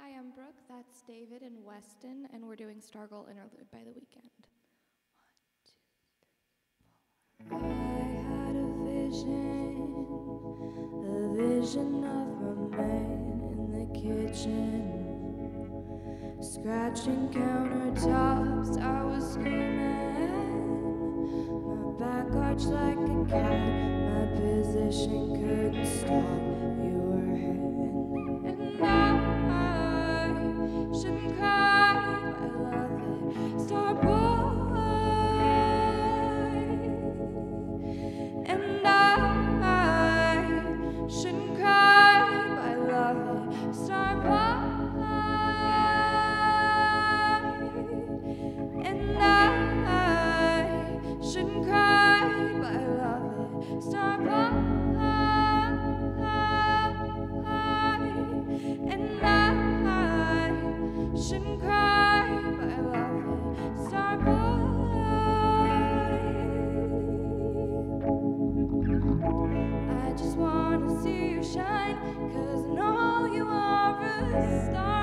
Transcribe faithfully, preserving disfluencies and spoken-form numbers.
Hi, I'm Brooke. That's David and Weston, and we're doing Stargirl Interlude by The Weeknd. I had a vision, a vision of a man in the kitchen, scratching countertops. I was screaming, my back arched like a cat, my position couldn't stop your hand. And I shouldn't cry, I love it, Starboy. And I, I shouldn't cry, but I love it, Starboy. And I, I shouldn't cry, but I love it, Starboy. And I, I shouldn't cry, but I love it, Starboy. I just wanna see you shine, 'cause I know you are a star.